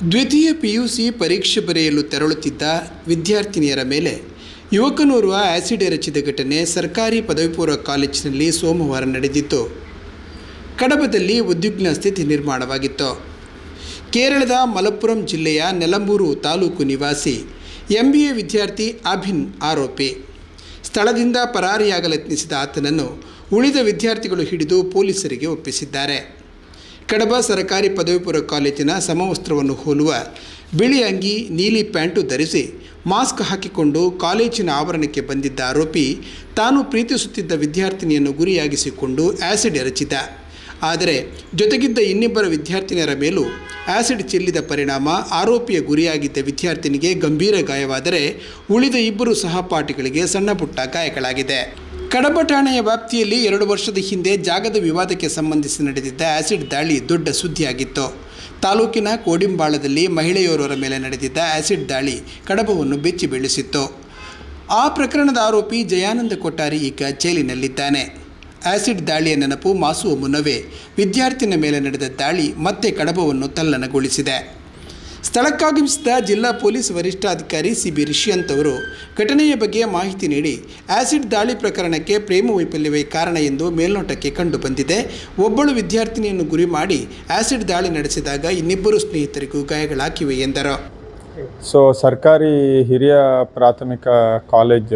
ದ್ವಿತೀಯ ಪಿಯುಸಿ ಪರೀಕ್ಷೆ ಬರೆಯಲು ತೆರಳುತ್ತಿದ್ದ ವಿದ್ಯಾರ್ಥಿನಿಯರ ಮೇಲೆ ಯುವಕನೋರ್ವ ಆ್ಯಸಿಡ್ ಎರಚಿದ ಘಟನೆ ಸರ್ಕಾರಿ ಪದವಿ ಪೂರ್ವ ಕಾಲೇಜಿನಲ್ಲಿ ಸೋಮವಾರ ನಡೆದಿತ್ತು. ಕಡಬದಲ್ಲಿ ಉದ್ವಿಗ್ನ ಸ್ಥಿತಿ ನಿರ್ಮಾಣವಾಗಿತ್ತು. ಕೇರಳದ ಮಲಪ್ಪುರಂ ಜಿಲ್ಲೆಯ ನೆಲಂಬೂರು ತಾಲೂಕು ನಿವಾಸಿ MBA ವಿದ್ಯಾರ್ಥಿ ಅಭಿನ್ ಆರೋಪಿ. ಸ್ಥಳದಿಂದ ಪರಾರಿಯಾಗಲೆತ್ನಿಸಿದ ಆತನನ್ನು ಉಳಿದ ವಿದ್ಯಾರ್ಥಿಗಳು ಹಿಡಿದು ಪೊಲೀಸರಿಗೆ ಒಪ್ಪಿಸಿದ್ದಾರೆ. ಕಡಬ ಸರ್ಕಾರಿ ಪದವಿ ಪೂರ್ವ ಕಾಲೇಜಿನ ಸಮವಸ್ತ್ರವನ್ನು ಹೋಲುವ ಬಿಳಿ ಅಂಗಿ, ನೀಲಿ ಪ್ಯಾಂಟು ಧರಿಸಿ ಮಾಸ್ಕ್ ಹಾಕಿಕೊಂಡು ಕಾಲೇಜಿನ ಆವರಣಕ್ಕೆ ಬಂದಿದ್ದ ಆರೋಪಿ ತಾನು ಪ್ರೀತಿಸುತ್ತಿದ್ದ ವಿದ್ಯಾರ್ಥಿನಿಯನ್ನು ಗುರಿಯಾಗಿಸಿಕೊಂಡು ಆ್ಯಸಿಡ್ ಎರಚಿದ. ಆದರೆ ಜೊತೆಗಿದ್ದ ಇನ್ನಿಬ್ಬರ ವಿದ್ಯಾರ್ಥಿನಿಯರ ಮೇಲೂ ಆ್ಯಸಿಡ್ ಚೆಲ್ಲಿದ ಪರಿಣಾಮ ಆರೋಪಿಯ ಗುರಿಯಾಗಿದ್ದ ವಿದ್ಯಾರ್ಥಿನಿಗೆ ಗಂಭೀರ ಗಾಯವಾದರೆ ಉಳಿದ ಇಬ್ಬರು ಸಹಪಾಠಿಗಳಿಗೆ ಸಣ್ಣಪುಟ್ಟ ಗಾಯಗಳಾಗಿದೆ. ಕಡಬ ಠಾಣೆಯ ವ್ಯಾಪ್ತಿಯಲ್ಲಿ 2 ವರ್ಷದ ಹಿಂದೆ ಜಾಗದ ವಿವಾದಕ್ಕೆ ಸಂಬಂಧಿಸಿ ನಡೆದಿದ್ದ ಆ್ಯಸಿಡ್ ದಾಳಿ ದೊಡ್ಡ ಸುದ್ದಿಯಾಗಿತ್ತು. ತಾಲೂಕಿನ ಕೋಡಿಂಬಾಳದಲ್ಲಿ ಮಹಿಳೆಯೋರ್ವರ ಮೇಲೆ ನಡೆದಿದ್ದ ಆ್ಯಸಿಡ್ ದಾಳಿ ಕಡಬವನ್ನು ಬೆಚ್ಚಿ ಬೀಳಿಸಿತ್ತು. ಆ ಪ್ರಕರಣದ ಆರೋಪಿ ಜಯಾನಂದ ಕೊಟ್ಟಾರಿ ಈಗ ಜೈಲಿನಲ್ಲಿದ್ದಾನೆ. ಆ್ಯಸಿಡ್ ದಾಳಿಯ ನೆನಪು ಮಾಸುವ ಮುನ್ನವೇ ವಿದ್ಯಾರ್ಥಿನ ಮೇಲೆ ನಡೆದ ದಾಳಿ ಮತ್ತೆ ಕಡಬವನ್ನು ತಲ್ಲಣಗೊಳಿಸಿದೆ. ಸ್ಥಳಕ್ಕಾಗಮಿಸಿದ ಜಿಲ್ಲಾ ಪೊಲೀಸ್ ವರಿಷ್ಠಾಧಿಕಾರಿ CB ರಿಷ್ಯಂತ್ ಅವರು ಘಟನೆಯ ಬಗ್ಗೆ ಮಾಹಿತಿ ನೀಡಿ ಆ್ಯಸಿಡ್ ದಾಳಿ ಪ್ರಕರಣಕ್ಕೆ ಪ್ರೇಮ ವೈಫಲ್ಯವೇ ಕಾರಣ ಎಂದು ಮೇಲ್ನೋಟಕ್ಕೆ ಕಂಡುಬಂದಿದೆ. ಒಬ್ಬಳು ವಿದ್ಯಾರ್ಥಿನಿಯನ್ನು ಗುರಿ ಮಾಡಿ ಆ್ಯಸಿಡ್ ದಾಳಿ ನಡೆಸಿದಾಗ ಇನ್ನಿಬ್ಬರು ಸ್ನೇಹಿತರಿಗೂ ಗಾಯಗಳಾಗಿವೆ ಎಂದರು. ಸರ್ಕಾರಿ ಹಿರಿಯ ಪ್ರಾಥಮಿಕ ಕಾಲೇಜ್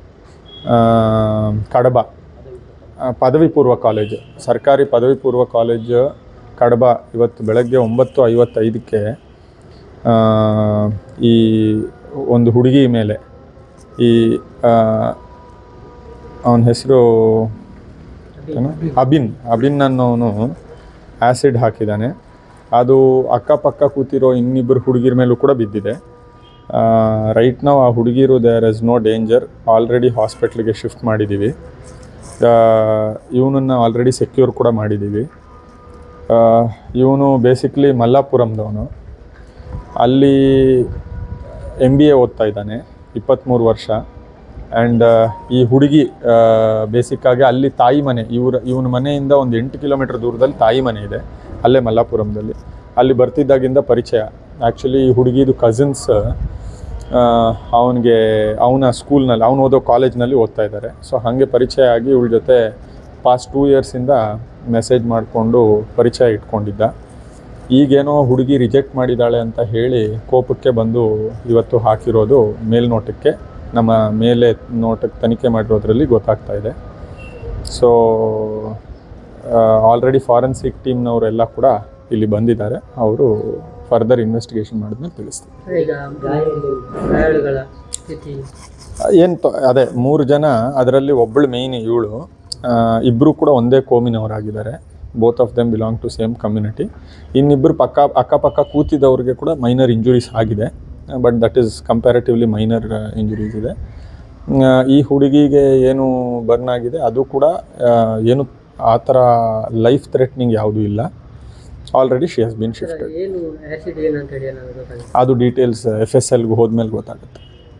ಕಡಬ ಪದವಿ ಪೂರ್ವ ಕಾಲೇಜು, ಸರ್ಕಾರಿ ಪದವಿ ಪೂರ್ವ ಕಾಲೇಜು ಕಡಬ ಇವತ್ತು ಬೆಳಗ್ಗೆ 9:55ಕ್ಕೆ ಈ ಒಂದು ಹುಡುಗಿ ಮೇಲೆ ಅವನ ಹೆಸರು ಅಭಿನ್ ಅನ್ನೋನು ಆ್ಯಸಿಡ್ ಹಾಕಿದ್ದಾನೆ. ಅದು ಅಕ್ಕಪಕ್ಕ ಕೂತಿರೋ ಇನ್ನಿಬ್ಬರು ಹುಡುಗಿರ ಮೇಲೂ ಕೂಡ ಬಿದ್ದಿದೆ. ರೈಟ್ ನಾವು ಆ ಹುಡುಗಿರು there is no danger, already ಹಾಸ್ಪಿಟ್ಲಿಗೆ ಶಿಫ್ಟ್ ಮಾಡಿದ್ದೀವಿ. ಇವನನ್ನು ಆಲ್ರೆಡಿ ಸೆಕ್ಯೂರ್ ಕೂಡ ಮಾಡಿದ್ದೀವಿ. ಇವನು ಬೇಸಿಕ್ಲಿ ಮಲ್ಲಾಪುರಂದವನು, ಅಲ್ಲಿ MBA ಓದ್ತಾ ಇದ್ದಾನೆ, 23 ವರ್ಷ. ಆ್ಯಂಡ್ ಈ ಹುಡುಗಿ ಬೇಸಿಕ್ಕಾಗಿ ಅಲ್ಲಿ ತಾಯಿ ಮನೆ, ಇವನ ಮನೆಯಿಂದ ಒಂದು 8 ಕಿಲೋಮೀಟರ್ ದೂರದಲ್ಲಿ ತಾಯಿ ಮನೆ ಇದೆ, ಅಲ್ಲೇ ಮಲ್ಲಾಪುರಂದಲ್ಲಿ. ಅಲ್ಲಿ ಬರ್ತಿದ್ದಾಗಿಂದ ಪರಿಚಯ. ಆ್ಯಕ್ಚುಲಿ ಈ ಹುಡುಗಿದು ಕಸಿನ್ಸ್ ಅವನ ಸ್ಕೂಲ್ನಲ್ಲಿ, ಅವನು ಓದೋ ಕಾಲೇಜ್ನಲ್ಲಿ ಓದ್ತಾ ಇದ್ದಾರೆ. ಸೊ ಹಾಗೆ ಪರಿಚಯ ಆಗಿ ಇವಳ ಜೊತೆ ಪಾಸ್ಟ್ 2 ಇಯರ್ಸಿಂದ ಮೆಸೇಜ್ ಮಾಡಿಕೊಂಡು ಪರಿಚಯ ಇಟ್ಕೊಂಡಿದ್ದ. ಈಗೇನೋ ಹುಡುಗಿ ರಿಜೆಕ್ಟ್ ಮಾಡಿದ್ದಾಳೆ ಅಂತ ಹೇಳಿ ಕೋಪಕ್ಕೆ ಬಂದು ಇವತ್ತು ಹಾಕಿರೋದು ಮೇಲ್ನೋಟಕ್ಕೆ, ನಮ್ಮ ಮೇಲೆ ನೋಟಕ್ಕೆ ತನಿಖೆ ಮಾಡಿರೋದ್ರಲ್ಲಿ ಗೊತ್ತಾಗ್ತಾ ಇದೆ. ಸೊ ಆಲ್ರೆಡಿ ಫಾರೆನ್ಸಿಕ್ ಟೀಮ್ನವರೆಲ್ಲ ಕೂಡ ಇಲ್ಲಿ ಬಂದಿದ್ದಾರೆ. ಅವರು ಫರ್ದರ್ ಇನ್ವೆಸ್ಟಿಗೇಷನ್ ಮಾಡಿದ್ಮೇಲೆ ತಿಳಿಸ್ತೀವಿ. ಅದೇ 3 ಜನ, ಅದರಲ್ಲಿ ಒಬ್ಬಳು ಮೇಯ್ನ್ ಇವಳು, ಇಬ್ಬರು ಕೂಡ ಒಂದೇ ಕೋಮಿನವರಾಗಿದ್ದಾರೆ. Both of them belong to same community. ಇನ್ನಿಬ್ಬರು ಅಕ್ಕಪಕ್ಕ ಕೂತಿದ್ದವ್ರಿಗೆ ಕೂಡ ಮೈನರ್ ಇಂಜುರೀಸ್ ಆಗಿದೆ, but that is comparatively minor injuries ಇದೆ. ಈ ಹುಡುಗಿಗೆ ಏನು ಬರ್ನ್ ಆಗಿದೆ ಅದು ಕೂಡ ಏನು ಆ ಥರ ಲೈಫ್ ಥ್ರೆಟ್ನಿಂಗ್ ಯಾವುದೂ ಇಲ್ಲ. Already she has been shifted. ಅದು ಡೀಟೇಲ್ಸ್ FSLಗೆ ಹೋದ್ಮೇಲೆ ಗೊತ್ತಾಗುತ್ತೆ.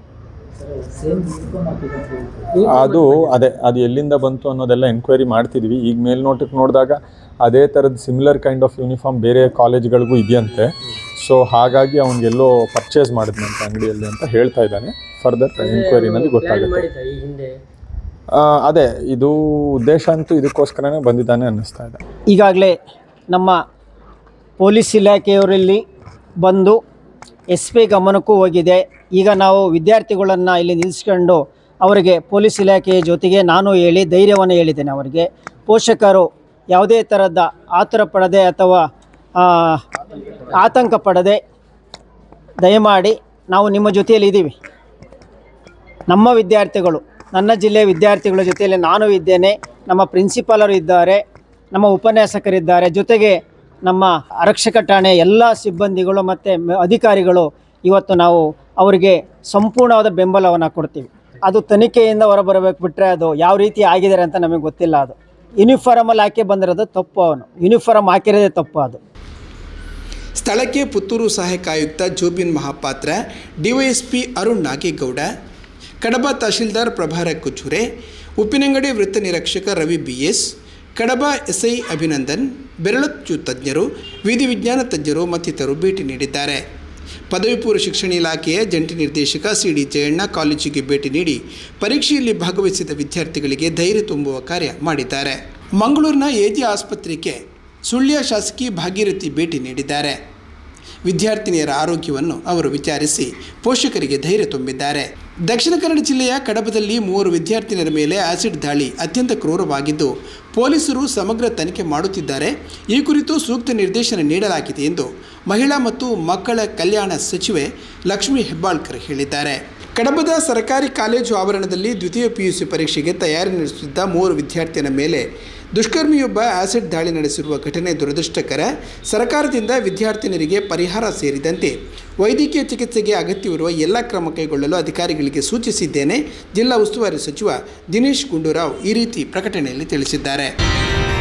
ಅದು ಎಲ್ಲಿಂದ ಬಂತು ಅನ್ನೋದೆಲ್ಲ ಎನ್ಕ್ವೈರಿ ಮಾಡ್ತಿದ್ವಿ. ಈಗ ಮೇಲ್ನೋಟಕ್ಕೆ ನೋಡಿದಾಗ ಅದೇ ಥರದ ಸಿಮಿಲರ್ ಕೈಂಡ್ ಆಫ್ ಯೂನಿಫಾರ್ಮ್ ಬೇರೆ ಕಾಲೇಜ್ಗಳಿಗೂ ಇದೆಯಂತೆ. ಸೊ ಹಾಗಾಗಿ ಅವ್ನಿಗೆಲ್ಲೋ ಪರ್ಚೇಸ್ ಮಾಡಿದ್ನಂತೆ ಅಂಗಡಿಯಲ್ಲಿ ಅಂತ ಹೇಳ್ತಾ ಇದ್ದಾನೆ. ಫರ್ದರ್ ಎನ್ಕ್ವೈರಿನಲ್ಲಿ ಗೊತ್ತಾಗುತ್ತೆ. ಇದು ಉದ್ದೇಶ ಅಂತೂ ಇದಕ್ಕೋಸ್ಕರನೇ ಬಂದಿದ್ದಾನೆ ಅನ್ನಿಸ್ತಾ ಇದೆ. ಈಗಾಗಲೇ ನಮ್ಮ ಪೊಲೀಸ್ ಇಲಾಖೆಯವರಲ್ಲಿ ಬಂದು SP ಗಮನಕ್ಕೂ ಹೋಗಿದೆ. ಈಗ ನಾವು ವಿದ್ಯಾರ್ಥಿಗಳನ್ನು ಇಲ್ಲಿ ನಿಲ್ಲಿಸ್ಕೊಂಡು ಅವರಿಗೆ ಪೊಲೀಸ್ ಇಲಾಖೆಯ ಜೊತೆಗೆ ನಾನು ಹೇಳಿ ಧೈರ್ಯವನ್ನು ಹೇಳಿದ್ದೇನೆ. ಅವರಿಗೆ ಪೋಷಕರು ಯಾವುದೇ ಥರದ ಆತುರ ಪಡದೆ ಅಥವಾ ಆತಂಕ ಪಡದೆ ದಯಮಾಡಿ ನಾವು ನಿಮ್ಮ ಜೊತೆಯಲ್ಲಿ ಇದ್ದೀವಿ. ನಮ್ಮ ವಿದ್ಯಾರ್ಥಿಗಳು, ನನ್ನ ಜಿಲ್ಲೆಯ ವಿದ್ಯಾರ್ಥಿಗಳ ಜೊತೆಯಲ್ಲಿ ನಾನು ಇದ್ದೇನೆ, ನಮ್ಮ ಪ್ರಿನ್ಸಿಪಾಲರು ಇದ್ದಾರೆ, ನಮ್ಮ ಉಪನ್ಯಾಸಕರಿದ್ದಾರೆ, ಜೊತೆಗೆ ನಮ್ಮ ಆರಕ್ಷಕ ಠಾಣೆ ಎಲ್ಲ ಸಿಬ್ಬಂದಿಗಳು ಮತ್ತು ಅಧಿಕಾರಿಗಳು ಇವತ್ತು ನಾವು ಅವರಿಗೆ ಸಂಪೂರ್ಣವಾದ ಬೆಂಬಲವನ್ನು ಕೊಡ್ತೀವಿ. ಅದು ತನಿಖೆಯಿಂದ ಹೊರಬರಬೇಕು, ಬಿಟ್ಟರೆ ಅದು ಯಾವ ರೀತಿ ಆಗಿದ್ದಾರೆ ಅಂತ ನಮಗೆ ಗೊತ್ತಿಲ್ಲ. ಅದು ಯೂನಿಫಾರ್ಮಲ್ಲಿ ಹಾಕಿ ಬಂದಿರೋದು ತಪ್ಪು, ಅವನು ಯೂನಿಫಾರ್ಮ್ ಹಾಕಿರೋದೇ ತಪ್ಪು. ಅದು ಸ್ಥಳಕ್ಕೆ ಪುತ್ತೂರು ಸಹಾಯಕ ಆಯುಕ್ತ ಜೋಬಿನ್ ಮಹಾಪಾತ್ರ, DYSP ಅರುಣ್ ನಾಗೇಗೌಡ, ಕಡಬ ತಹಶೀಲ್ದಾರ್ ಪ್ರಭಾರ ಕುಚೂರೆ, ಉಪ್ಪಿನಂಗಡಿ ವೃತ್ತ ನಿರೀಕ್ಷಕ ರವಿ BS, ಕಡಬ ಎಸ್ಐ ಅಭಿನಂದನ್, ಬೆರಳಚ್ಚು ತಜ್ಞರು, ವಿಧಿವಿಜ್ಞಾನ ತಜ್ಞರು ಮತ್ತಿತರರು ಭೇಟಿ ನೀಡಿದ್ದಾರೆ. ಪದವಿ ಪೂರ್ವ ಶಿಕ್ಷಣ ಇಲಾಖೆಯ ಜಂಟಿ ನಿರ್ದೇಶಕ ಸಿಡಿ ಜಯಣ್ಣ ಕಾಲೇಜಿಗೆ ಭೇಟಿ ನೀಡಿ ಪರೀಕ್ಷೆಯಲ್ಲಿ ಭಾಗವಹಿಸಿದ ವಿದ್ಯಾರ್ಥಿಗಳಿಗೆ ಧೈರ್ಯ ತುಂಬುವ ಕಾರ್ಯ ಮಾಡಿದ್ದಾರೆ. ಮಂಗಳೂರಿನ ಎಜಿ ಆಸ್ಪತ್ರೆಗೆ ಸುಳ್ಯ ಶಾಸಕಿ ಭಾಗೀರಥಿ ಭೇಟಿ ನೀಡಿದ್ದಾರೆ. ವಿದ್ಯಾರ್ಥಿನಿಯರ ಆರೋಗ್ಯವನ್ನು ಅವರು ವಿಚಾರಿಸಿ ಪೋಷಕರಿಗೆ ಧೈರ್ಯ ತುಂಬಿದ್ದಾರೆ. ದಕ್ಷಿಣ ಕನ್ನಡ ಜಿಲ್ಲೆಯ ಕಡಬದಲ್ಲಿ 3 ವಿದ್ಯಾರ್ಥಿನಿಯರ ಮೇಲೆ ಆಸಿಡ್ ದಾಳಿ ಅತ್ಯಂತ ಕ್ರೂರವಾಗಿದ್ದು ಪೊಲೀಸರು ಸಮಗ್ರ ತನಿಖೆ ಮಾಡುತ್ತಿದ್ದಾರೆ. ಈ ಕುರಿತು ಸೂಕ್ತ ನಿರ್ದೇಶನ ನೀಡಲಾಗಿದೆ ಎಂದು ಮಹಿಳಾ ಮತ್ತು ಮಕ್ಕಳ ಕಲ್ಯಾಣ ಸಚಿವೆ ಲಕ್ಷ್ಮೀ ಹೆಬ್ಬಾಳ್ಕರ್ ಹೇಳಿದ್ದಾರೆ. ಕಡಬದ ಸರ್ಕಾರಿ ಕಾಲೇಜು ಆವರಣದಲ್ಲಿ ದ್ವಿತೀಯ PUC ಪರೀಕ್ಷೆಗೆ ತಯಾರಿ ನಡೆಸುತ್ತಿದ್ದ 3 ವಿದ್ಯಾರ್ಥಿಗಳ ಮೇಲೆ ದುಷ್ಕರ್ಮಿಯೊಬ್ಬ ಆಸಿಡ್ ದಾಳಿ ನಡೆಸಿರುವ ಘಟನೆ ದುರದೃಷ್ಟಕರ. ಸರ್ಕಾರದಿಂದ ವಿದ್ಯಾರ್ಥಿನಿಯರಿಗೆ ಪರಿಹಾರ ಸೇರಿದಂತೆ ವೈದ್ಯಕೀಯ ಚಿಕಿತ್ಸೆಗೆ ಅಗತ್ಯವಿರುವ ಎಲ್ಲ ಕ್ರಮ ಕೈಗೊಳ್ಳಲು ಅಧಿಕಾರಿಗಳಿಗೆ ಸೂಚಿಸಿದ್ದೇನೆ. ಜಿಲ್ಲಾ ಉಸ್ತುವಾರಿ ಸಚಿವ ದಿನೇಶ್ ಗುಂಡೂರಾವ್ ಈ ರೀತಿ ಪ್ರಕಟಣೆಯಲ್ಲಿ ತಿಳಿಸಿದ್ದಾರೆ.